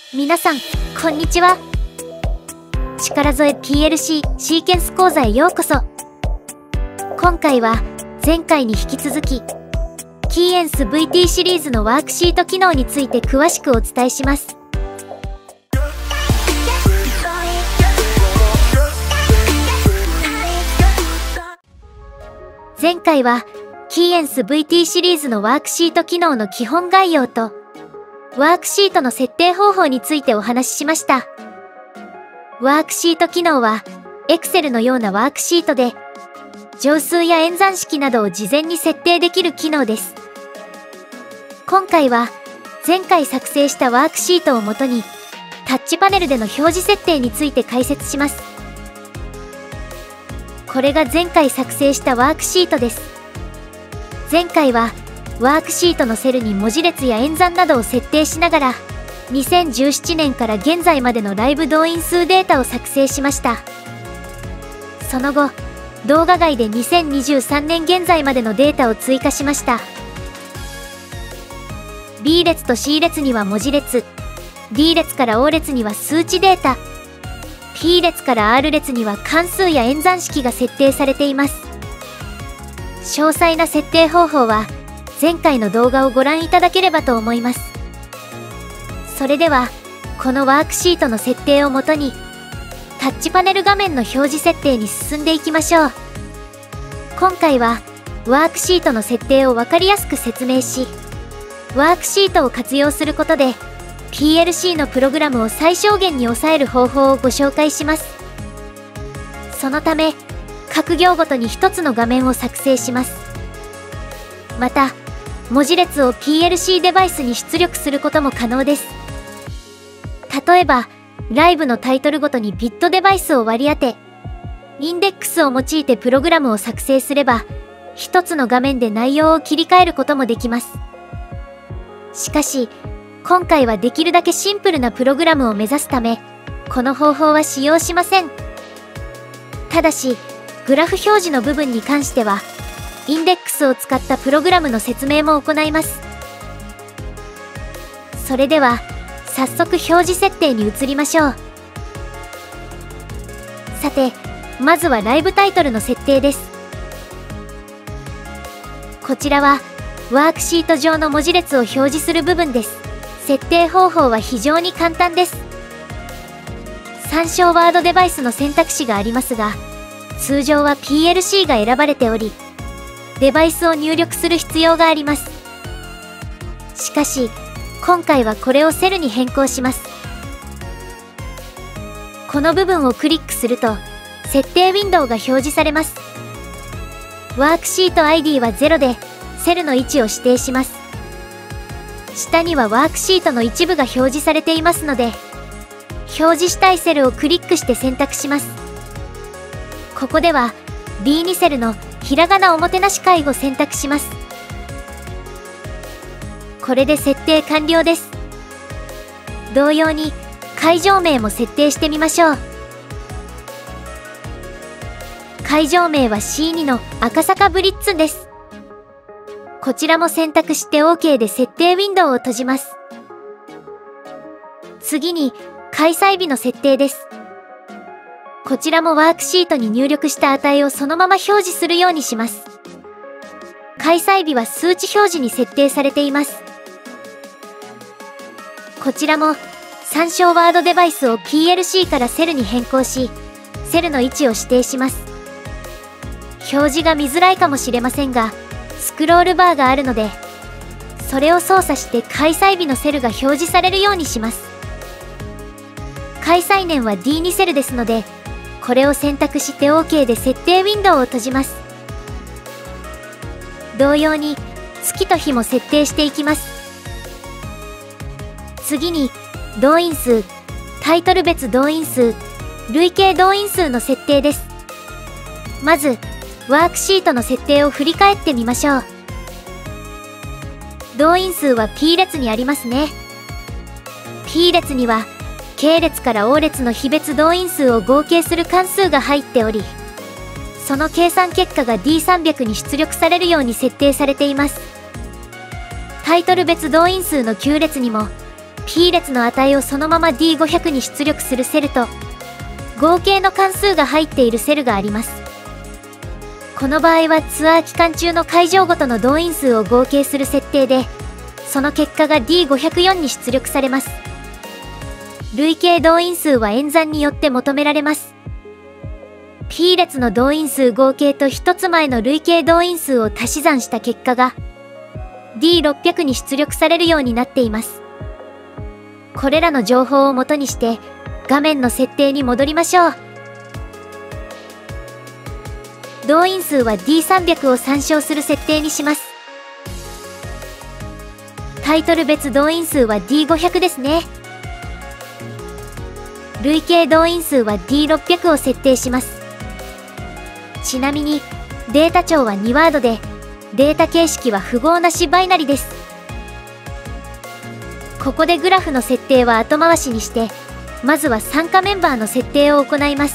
皆さん、こんにちは。力添え PLC シーケンス講座へようこそ。今回は、前回に引き続き、キーエンス VT シリーズのワークシート機能について詳しくお伝えします。前回は、キーエンス VT シリーズのワークシート機能の基本概要と、ワークシートの設定方法についてお話ししました。ワークシート機能は、Excel のようなワークシートで、乗数や演算式などを事前に設定できる機能です。今回は、前回作成したワークシートをもとに、タッチパネルでの表示設定について解説します。これが前回作成したワークシートです。前回は、ワークシートのセルに文字列や演算などを設定しながら、2017年から現在までのライブ動員数データを作成しました。その後、動画外で2023年現在までのデータを追加しました。B 列と C 列には文字列、D 列から O 列には数値データ、P 列から R 列には関数や演算式が設定されています。詳細な設定方法は前回の動画をご覧いただければと思います。それでは、このワークシートの設定をもとに、タッチパネル画面の表示設定に進んでいきましょう。今回は、ワークシートの設定をわかりやすく説明し、ワークシートを活用することで、PLC のプログラムを最小限に抑える方法をご紹介します。そのため、各行ごとに一つの画面を作成します。また、文字列を PLC デバイスに出力することも可能です。例えば、ライブのタイトルごとにビットデバイスを割り当て、インデックスを用いてプログラムを作成すれば、一つの画面で内容を切り替えることもできます。しかし、今回はできるだけシンプルなプログラムを目指すため、この方法は使用しません。ただし、グラフ表示の部分に関しては、インデックスを使ったプログラムの説明も行います。それでは、早速表示設定に移りましょう。さて、まずはライブタイトルの設定です。こちらは、ワークシート上の文字列を表示する部分です。設定方法は非常に簡単です。参照ワードデバイスの選択肢がありますが、通常は PLC が選ばれており、デバイスを入力する必要があります。しかし、今回はこれをセルに変更します。この部分をクリックすると、設定ウィンドウが表示されます。ワークシート ID は0で、セルの位置を指定します。下にはワークシートの一部が表示されていますので、表示したいセルをクリックして選択します。ここでは B2 セルのひらがなおもてなし会を選択します。これで設定完了です。同様に会場名も設定してみましょう。会場名は C2 の赤坂ブリッツンです。こちらも選択して OK で設定ウィンドウを閉じます。次に開催日の設定です。こちらもワークシートに入力した値をそのまま表示するようにします。開催日は数値表示に設定されています。こちらも参照ワードデバイスを PLC からセルに変更し、セルの位置を指定します。表示が見づらいかもしれませんが、スクロールバーがあるので、それを操作して開催日のセルが表示されるようにします。開催年は D2 セルですので、これを選択して OK で設定ウィンドウを閉じます。同様に月と日も設定していきます。次に動員数、タイトル別動員数、累計動員数の設定です。まず、ワークシートの設定を振り返ってみましょう。動員数は P 列にありますね。P 列には、K 列から O 列の非別動員数を合計する関数が入っており、その計算結果が D300 に出力されるように設定されています。タイトル別動員数の Q 列にも、 P 列の値をそのまま D500 に出力するセルと、合計の関数が入っているセルがあります。この場合はツアー期間中の会場ごとの動員数を合計する設定で、その結果が D504 に出力されます。累計動員数は演算によって求められます。P 列の動員数合計と1つ前の累計動員数を足し算した結果が D600 に出力されるようになっています。これらの情報を元にして画面の設定に戻りましょう。動員数は D300 を参照する設定にします。タイトル別動員数は D500 ですね。累計動員数は D600 を設定します。ちなみにデータ帳は2ワードで、データ形式は符号なしバイナリです。ここでグラフの設定は後回しにして、まずは参加メンバーの設定を行います。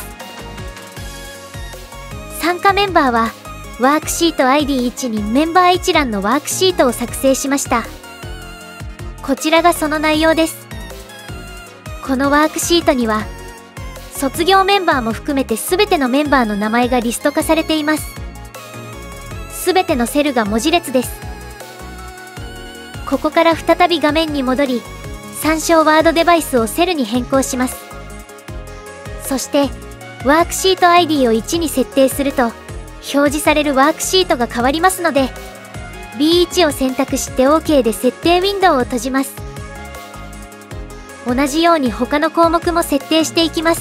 参加メンバーはワークシート ID1 にメンバー一覧のワークシートを作成しました。こちらがその内容です。このワークシートには卒業メンバーも含めて全てのメンバーの名前がリスト化されています。全てのセルが文字列です。ここから再び画面に戻り、参照ワードデバイスをセルに変更します。そしてワークシート ID を1に設定すると、表示されるワークシートが変わりますので、B1 を選択して OK で設定ウィンドウを閉じます。同じように他の項目も設定していきます。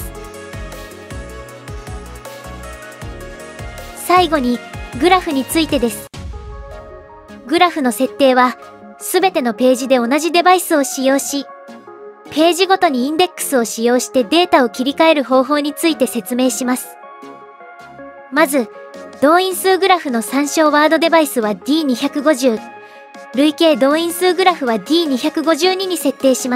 最後にグラフについてです。グラフの設定はすべてのページで同じデバイスを使用し、ページごとにインデックスを使用してデータを切り替える方法について説明します。まず、動員数グラフの参照ワードデバイスは D250、累計動員数グラフは D252 に設定します。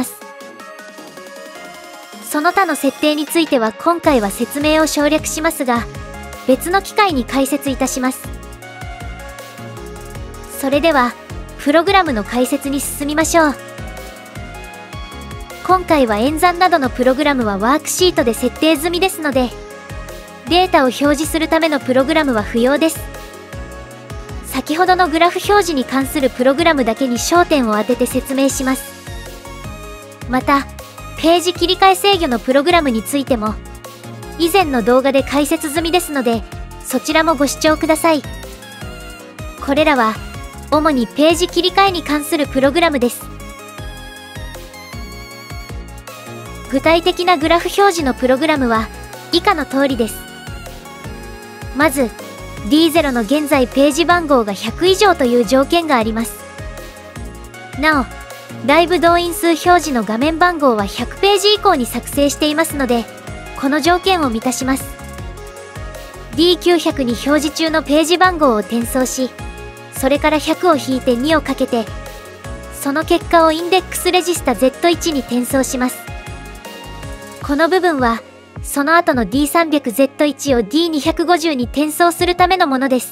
その他の設定については今回は説明を省略しますが、別の機会に解説いたします。それでは、プログラムの解説に進みましょう。今回は演算などのプログラムはワークシートで設定済みですので、データを表示するためのプログラムは不要です。先ほどのグラフ表示に関するプログラムだけに焦点を当てて説明します。また、ページ切り替え制御のプログラムについても、以前の動画で解説済みですので、そちらもご視聴ください。これらは、主にページ切り替えに関するプログラムです。具体的なグラフ表示のプログラムは以下の通りです。まず、D0 の現在ページ番号が100以上という条件があります。なお、ライブ動員数表示の画面番号は100ページ以降に作成していますので、この条件を満たします。D900 に表示中のページ番号を転送し、それから100を引いて2をかけて、その結果をインデックスレジスタ Z1 に転送します。この部分は、その後の D300Z1 を D250 に転送するためのものです。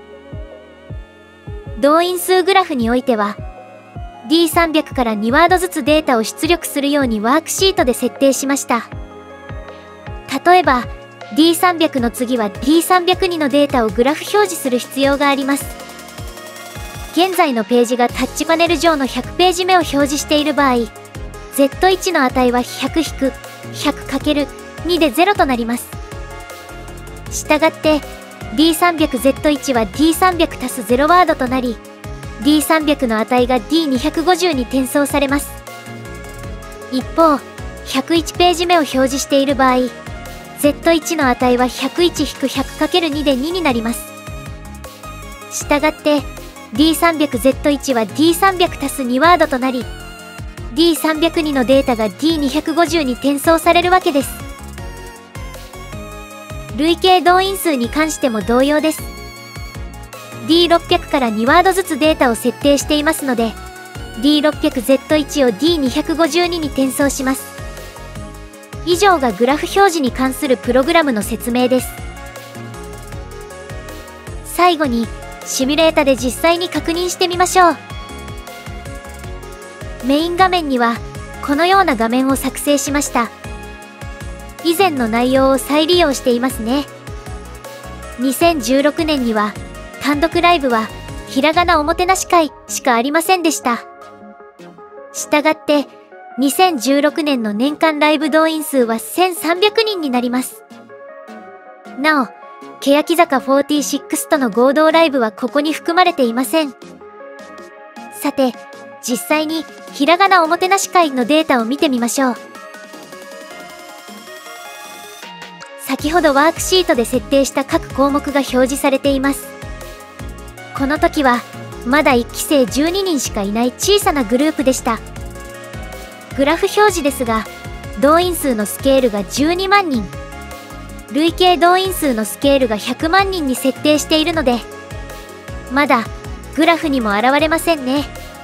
動員数グラフにおいては、D300 から2ワードずつデータを出力するようにワークシートで設定しました。例えば、D300 の次は D302 のデータをグラフ表示する必要があります。現在のページがタッチパネル上の100ページ目を表示している場合、Z1 の値は 100-100×2 で0となります。したがって、D300Z1 は D300 足す0ワードとなり、D300 の値が D250 に転送されます。一方、101ページ目を表示している場合、Z1 の値は 101-100×2 で2になります。したがって、D300Z1 は D300 足す2ワードとなり、D302 のデータが D250 に転送されるわけです。累計動員数に関しても同様です。D600 から2ワードずつデータを設定していますので、D600Z1 を D252 に転送します。以上がグラフ表示に関するプログラムの説明です。最後に、シミュレータで実際に確認してみましょう。メイン画面にはこのような画面を作成しました。以前の内容を再利用していますね。2016年には単独ライブはひらがなおもてなし会しかありませんでした。したがって2016年の年間ライブ動員数は1300人になります。なお、欅坂46との合同ライブはここに含まれていません。さて、実際にひらがなおもてなし会のデータを見てみましょう。先ほどワークシートで設定した各項目が表示されています。この時はまだ1期生12人しかいない小さなグループでした。グラフ表示ですが、動員数のスケールが12万人、累計動員数のスケールが100万人に設定しているので、まだグラフにも現れませんね。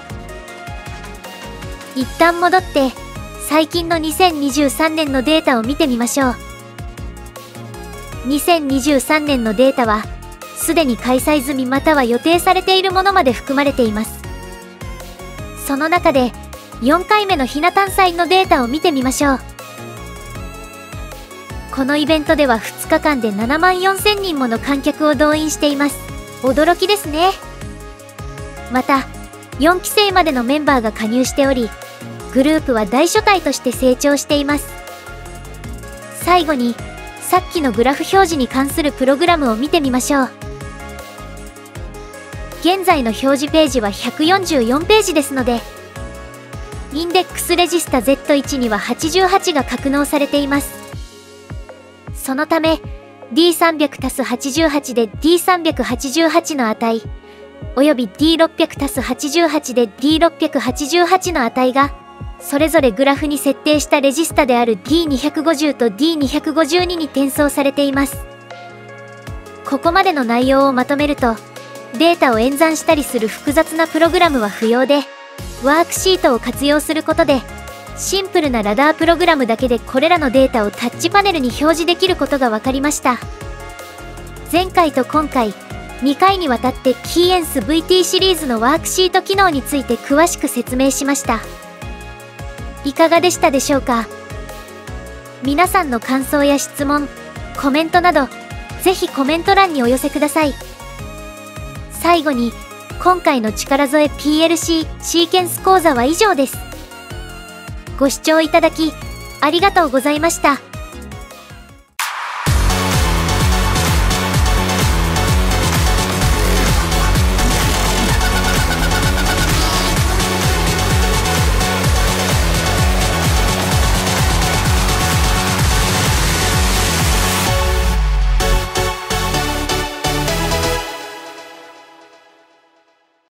一旦戻って最近の2023年のデータを見てみましょう。2023年のデータはすでに開催済みまたは予定されているものまで含まれています。その中で4回目のひな誕祭のデータを見てみましょう。このイベントでは2日間で7万4000人もの観客を動員しています。驚きですね。また4期生までのメンバーが加入しており、グループは大所帯として成長しています。最後にさっきのグラフ表示に関するプログラムを見てみましょう。現在の表示ページは144ページですので、インデックスレジスタ Z1 には88が格納されています。そのため D300+88 で D388 の値、および D600+88 で D688 の値が、それぞれグラフに設定したレジスタである D250 と D252 に転送されています。ここまでの内容をまとめると、データを演算したりする複雑なプログラムは不要で、ワークシートを活用することで、シンプルなラダープログラムだけでこれらのデータをタッチパネルに表示できることが分かりました。前回と今回、2回にわたってキーエンス VT シリーズのワークシート機能について詳しく説明しました。いかがでしたでしょうか？皆さんの感想や質問、コメントなど、ぜひコメント欄にお寄せください。最後に、今回の力添え PLC シーケンス講座は以上です。ご視聴いただき、ありがとうございました。